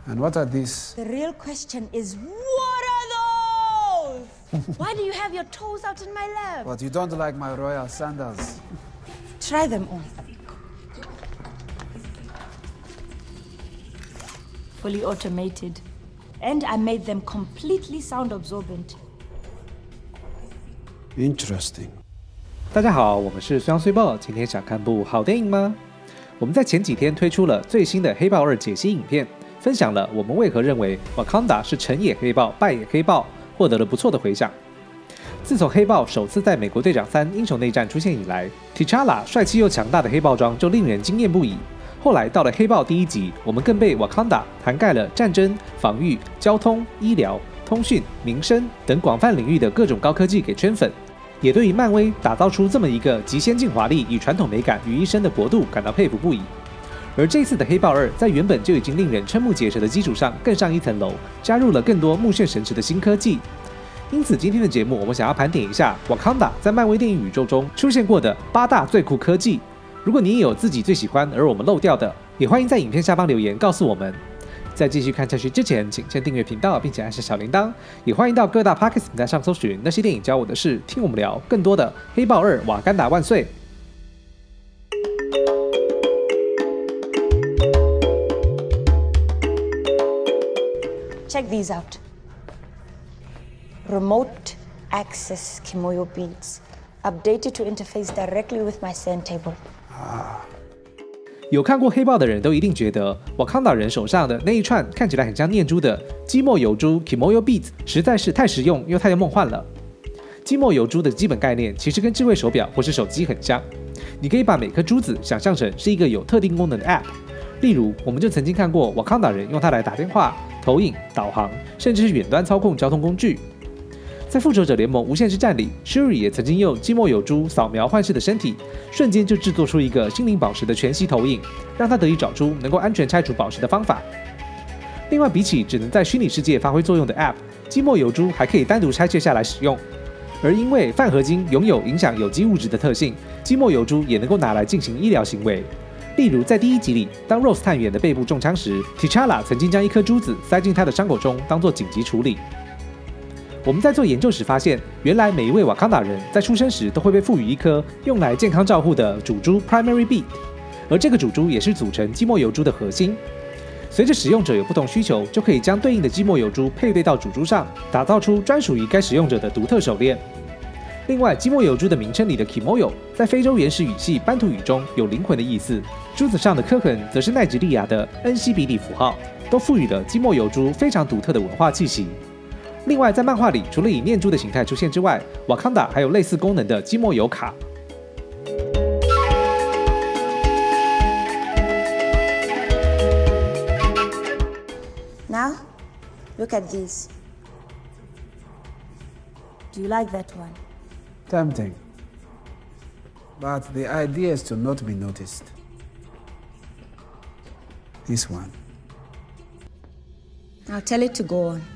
And what are these? The real question is, what are those? Why do you have your toes out in my lap? But you don't like my royal sandals. Try them on. Fully automated. And I made them completely sound absorbent. Interesting. 大家好，我们是虽阳虽报，今天想看部好电影吗？我们在前几天推出了最新的《黑豹2》解析影片，分享了我们为何认为瓦坎达是成也黑豹，败也黑豹，获得了不错的回响。自从黑豹首次在美国队长3英雄内战出现以来 ，T'Challa 帅气又强大的黑豹装就令人惊艳不已。后来到了黑豹第1集，我们更被瓦坎达涵盖了战争、防御、交通、医疗、通讯、民生等广泛领域的各种高科技给圈粉，也对于漫威打造出这么一个集先进华丽与传统美感于一身的国度感到佩服不已。而这次的黑豹2在原本就已经令人瞠目结舌的基础上更上一层楼，加入了更多目眩神驰的新科技。因此今天的节目我们想要盘点一下瓦坎达在漫威电影宇宙中出现过的8大最酷科技。如果你也有自己最喜欢而我们漏掉的，也欢迎在影片下方留言告诉我们。在继续看下去之前，请先订阅频道并且按下小铃铛，也欢迎到各大 Podcast 平台上搜寻那些电影教我的事，听我们聊更多的黑豹2瓦干达万岁。 Check these out. Remote access Kimoyo beads. Updated to interface directly with my sand table. 有看过黑豹的人都一定觉得瓦坎达人手上的那一串看起来很像念珠的基墨油珠 Kimoyo Beads 实在是太实用又太梦幻了。基墨油珠的基本概念其实跟智慧手表或是手机很像，你可以把每颗珠子想象成是一个有特定功能的 App。例如，我们就曾经看过瓦坎达人用它来打电话、投影、导航，甚至是远端操控交通工具。在复仇者联盟无限之战里 ，Shuri 也曾经用基墨油珠扫描幻视的身体，瞬间就制作出一个心灵宝石的全息投影，让他得以找出能够安全拆除宝石的方法。另外，比起只能在虚拟世界发挥作用的 App， 基墨油珠还可以单独拆卸下来使用。而因为泛合金拥有影响有机物质的特性，基墨油珠也能够拿来进行医疗行为。例如，在第1集里，当 Rose 探员的背部中枪时 ，T'Challa 曾经将一颗珠子塞进他的伤口中，当作紧急处理。我们在做研究时发现，原来每一位瓦坎达人在出生时都会被赋予一颗用来健康照护的主珠 Primary Bead， 而这个主珠也是组成基墨油珠的核心。随着使用者有不同需求，就可以将对应的基墨油珠配对到主珠上，打造出专属于该使用者的独特手链。另外，基墨油珠的名称里的 Kimoyo 在非洲原始语系班图语中有灵魂的意思，珠子上的刻痕则是奈及利亚的恩西比里符号，都赋予了基墨油珠非常独特的文化气息。另外，在漫画里，除了以念珠的形态出现之外，瓦坎达还有类似功能的基墨油卡。 Now, look at these. Do you like that one? Tempting. But the idea is to not be noticed. This one. I'll tell it to go on.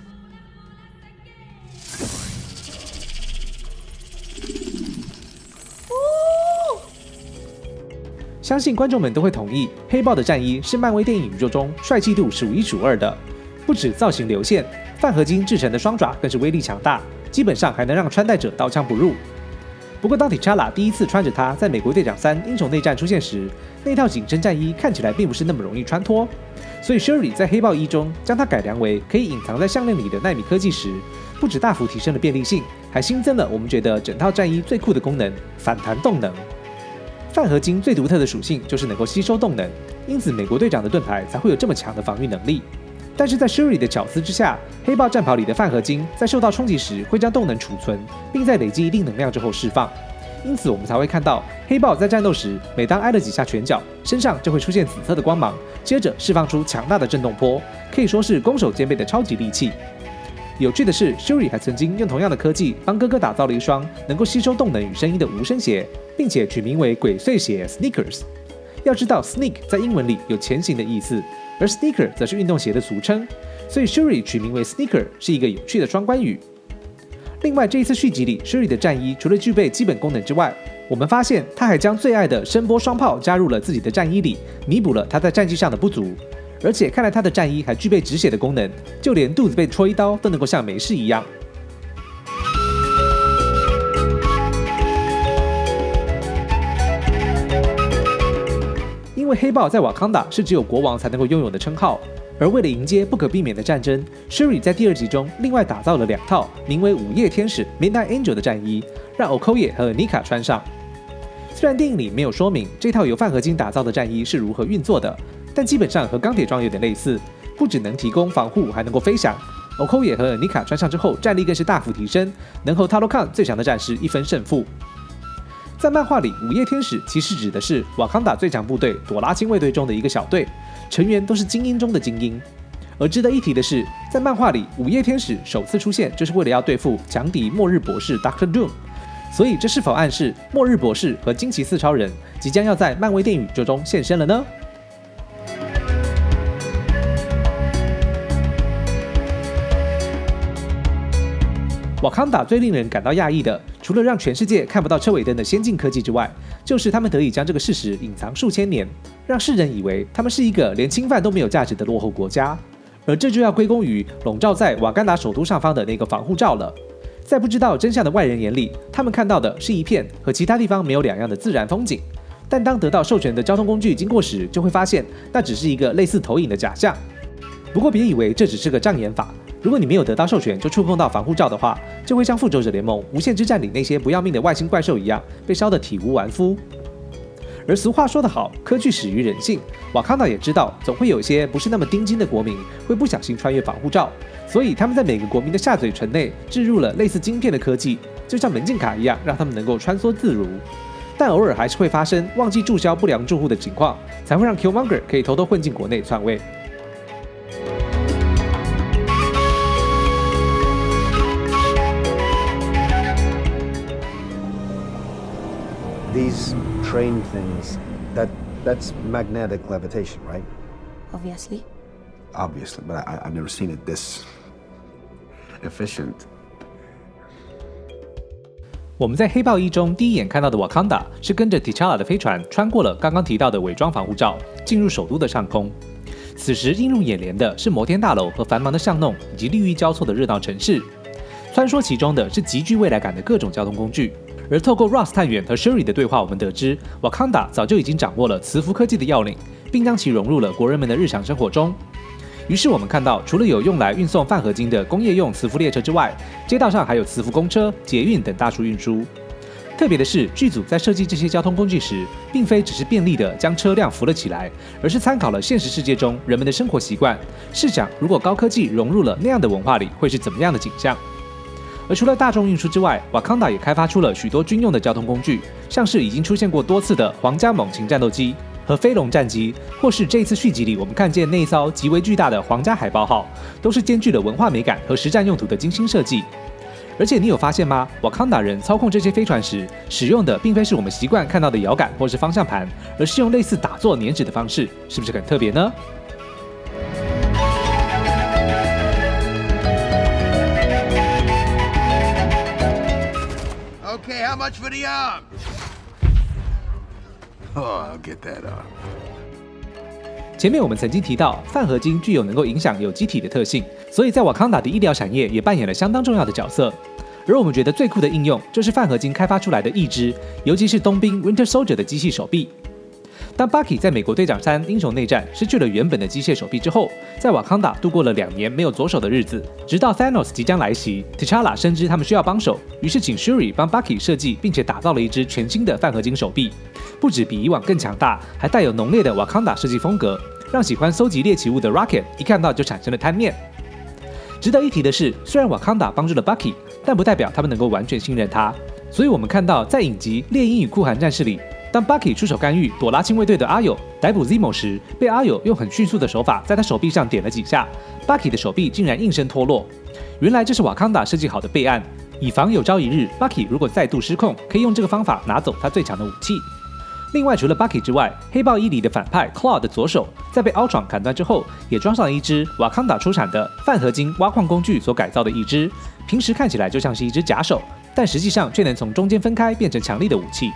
相信观众们都会同意，黑豹的战衣是漫威电影宇宙中帅气度数1数2的。不止造型流线，泛合金制成的双爪更是威力强大，基本上还能让穿戴者刀枪不入。不过，当 T'Challa 第一次穿着它在美国队长3英雄内战出现时，那套紧身战衣看起来并不是那么容易穿脱。所以 Shuri 在黑豹1中将它改良为可以隐藏在项链里的奈米科技时，不止大幅提升了便利性，还新增了我们觉得整套战衣最酷的功能——反弹动能。泛合金最独特的属性就是能够吸收动能，因此美国队长的盾牌才会有这么强的防御能力。但是在 Shuri 的巧思之下，黑豹战袍里的泛合金在受到冲击时会将动能储存，并在累积一定能量之后释放。因此我们才会看到黑豹在战斗时，每当挨了几下拳脚，身上就会出现紫色的光芒，接着释放出强大的震动波，可以说是攻守兼备的超级利器。有趣的是 ，Shuri 还曾经用同样的科技帮哥哥打造了一双能够吸收动能与声音的无声鞋，并且取名为鬼祟鞋 Sneakers。要知道 ，sneak 在英文里有前行的意思，而 sneaker 则是运动鞋的俗称，所以 Shuri 取名为 Sneaker 是一个有趣的双关语。另外，这一次续集里 ，Shuri 的战衣除了具备基本功能之外，我们发现他还将最爱的声波双炮加入了自己的战衣里，弥补了他在战绩上的不足。 而且看来他的战衣还具备止血的功能，就连肚子被戳一刀都能够像没事一样。因为黑豹在瓦坎达是只有国王才能够拥有的称号，而为了迎接不可避免的战争 ，Shuri 在第2集中另外打造了2套名为午夜天使 （Midnight Angel） 的战衣，让 Okoye 和 Nika 穿上。虽然电影里没有说明这套由泛合金打造的战衣是如何运作的，但基本上和钢铁装有点类似，不只能提供防护，还能够飞翔。Okoye 和 Nika 穿上之后，战力更是大幅提升，能和 Talokan 最强的战士一分胜负。在漫画里，午夜天使其实指的是瓦坎达最强部队朵拉亲卫队中的一个小队，成员都是精英中的精英。而值得一提的是，在漫画里，午夜天使首次出现就是为了要对付强敌末日博士 Dr. Doom， 所以这是否暗示末日博士和惊奇四超人即将要在漫威电影宇宙中现身了呢？瓦坎达最令人感到讶异的，除了让全世界看不到车尾灯的先进科技之外，就是他们得以将这个事实隐藏数千年，让世人以为他们是一个连侵犯都没有价值的落后国家。而这就要归功于笼罩在瓦干达首都上方的那个防护罩了。在不知道真相的外人眼里，他们看到的是一片和其他地方没有两样的自然风景，但当得到授权的交通工具经过时，就会发现那只是一个类似投影的假象。不过别以为这只是个障眼法，如果你没有得到授权就触碰到防护罩的话，就会像复仇者联盟无限之战里那些不要命的外星怪兽一样，被烧得体无完肤。而俗话说得好，科技始于人性，瓦坎达也知道总会有一些不是那么钉金的国民会不小心穿越防护罩，所以他们在每个国民的下嘴唇内置入了类似晶片的科技，就像门禁卡一样，让他们能够穿梭自如。但偶尔还是会发生忘记注销不良住户的情况，才会让 Killmonger 可以偷偷混进国内篡位。 These train things, that's magnetic levitation, right? Obviously. Obviously, but I've never seen it this efficient. 我们在黑豹1中第一眼看到的瓦坎达是跟着 T'Challa 的飞船穿过了刚刚提到的伪装防护罩，进入首都的上空。此时映入眼帘的是摩天大楼和繁忙的巷弄，以及绿意交错的热闹城市。穿梭其中的是极具未来感的各种交通工具。而透过 Ross 探员和 Shuri 的对话，我们得知瓦坎达早就已经掌握了磁浮科技的要领，并将其融入了国人们的日常生活中。于是我们看到，除了有用来运送泛合金的工业用磁浮列车之外，街道上还有磁浮公车、捷运等大众运输。特别的是，剧组在设计这些交通工具时，并非只是便利的将车辆扶了起来，而是参考了现实世界中人们的生活习惯，试想如果高科技融入了那样的文化里，会是怎么样的景象。而除了大众运输之外，瓦坎达也开发出了许多军用的交通工具，像是已经出现过多次的皇家猛禽战斗机和飞龙战机，或是这一次续集里我们看见那一艘极为巨大的皇家海豹号，都是兼具了文化美感和实战用途的精心设计。而且你有发现吗？瓦坎达人操控这些飞船时，使用的并非是我们习惯看到的摇杆或是方向盘，而是用类似打坐粘纸的方式，是不是很特别呢 Okay, how much for the arm? Oh, I'll get that arm. 前面我们曾经提到，泛合金具有能够影响有机体的特性，所以在瓦坎达的医疗产业也扮演了相当重要的角色。而我们觉得最酷的应用，就是泛合金开发出来的义肢，尤其是冬兵 Winter Soldier 的机器手臂。当 Bucky 在美国队长3英雄内战失去了原本的机械手臂之后，在瓦坎达度过了2年没有左手的日子，直到 Thanos 即将来袭 ，T'Challa 深知他们需要帮手，于是请 Shuri 帮 Bucky 设计并且打造了一只全新的泛合金手臂，不止比以往更强大，还带有浓烈的瓦坎达设计风格，让喜欢搜集猎奇物的 Rocket 一看到就产生了贪念。值得一提的是，虽然瓦坎达帮助了 Bucky， 但不代表他们能够完全信任他，所以我们看到在影集《猎鹰与酷寒战士》里，当 Bucky 出手干预朵拉亲卫队的阿友逮捕 Zemo 时，被阿友用很迅速的手法在他手臂上点了几下 ，Bucky 的手臂竟然应声脱落。原来这是瓦坎达设计好的备案，以防有朝一日 Bucky 如果再度失控，可以用这个方法拿走他最强的武器。另外，除了 Bucky 之外，黑豹1里的反派 Claw 的左手在被 Ultron 砍断之后，也装上了一只瓦坎达出产的泛合金挖矿工具所改造的一只，平时看起来就像是一只假手，但实际上却能从中间分开变成强力的武器。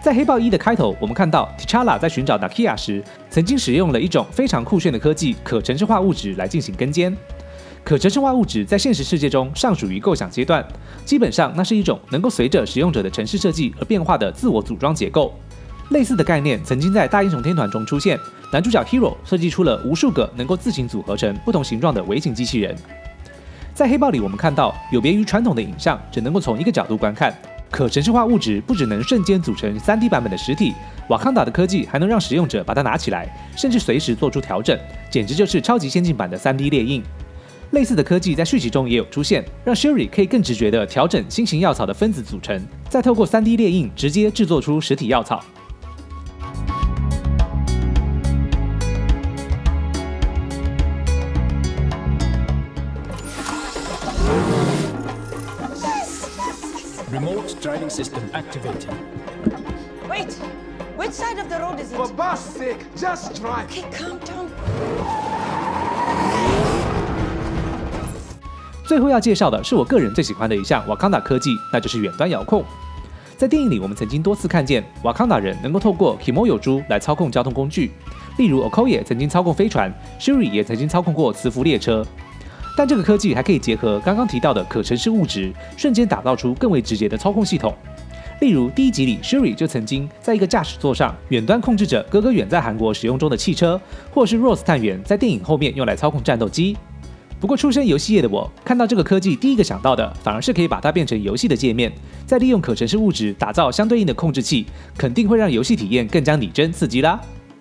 在黑豹1的开头，我们看到 T'Challa 在寻找 Nakia 时，曾经使用了一种非常酷炫的科技——可程式化物质来进行跟监。可程式化物质在现实世界中尚属于构想阶段，基本上那是一种能够随着使用者的程式设计而变化的自我组装结构。类似的概念曾经在大英雄天团中出现，男主角 Hero 设计出了无数个能够自行组合成不同形状的微型机器人。在黑豹里，我们看到有别于传统的影像只能够从一个角度观看，可程式化物质不只能瞬间组成 3D 版本的实体，瓦康达的科技还能让使用者把它拿起来，甚至随时做出调整，简直就是超级先进版的 3D 列印。类似的科技在续集中也有出现，让 Shuri 可以更直觉地调整新型药草的分子组成，再透过 3D 列印直接制作出实体药草。 Remote driving system activated. Wait! Which side of the road is it? For God's sake, just drive. Okay, calm down. 最后要介绍的是我个人最喜欢的一项瓦康达科技，那就是远端遥控。在电影里，我们曾经多次看见瓦康达人能够透过 Kimoyo 珠来操控交通工具，例如 Okoye 曾经操控飞船 ，Shuri 也曾经操控过磁浮列车。但这个科技还可以结合刚刚提到的可程式物质，瞬间打造出更为直接的操控系统。例如第1集里 ，Shuri 就曾经在一个驾驶座上远端控制着哥哥远在韩国使用中的汽车，或是 Rose 探员在电影后面用来操控战斗机。不过出身游戏业的我，看到这个科技第一个想到的，反而是可以把它变成游戏的界面，再利用可程式物质打造相对应的控制器，肯定会让游戏体验更加拟真刺激啦。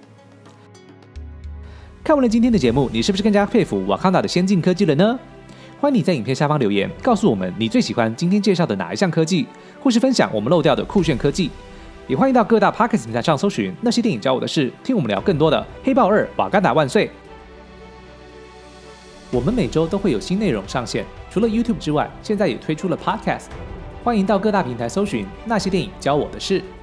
看完了今天的节目，你是不是更加佩服瓦康达的先进科技了呢？欢迎你在影片下方留言，告诉我们你最喜欢今天介绍的哪一项科技，或是分享我们漏掉的酷炫科技。也欢迎到各大 Podcast 平台上搜寻那些电影教我的事，听我们聊更多的黑豹2瓦干达万岁。我们每周都会有新内容上线，除了 YouTube 之外，现在也推出了 Podcast， 欢迎到各大平台搜寻那些电影教我的事。